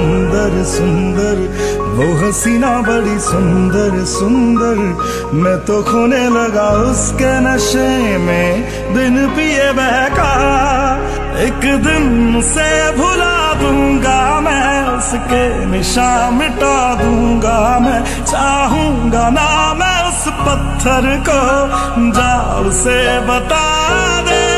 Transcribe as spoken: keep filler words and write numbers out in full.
सुंदर सुंदर, वो हसीना बड़ी सुंदर सुंदर। मैं तो खोने लगा उसके नशे में, बिन पिए बहका। एक दिन उसे भुला दूंगा मैं, उसके निशान मिटा दूंगा मैं। चाहूंगा ना मैं उस पत्थर को, जा उसे बता दे।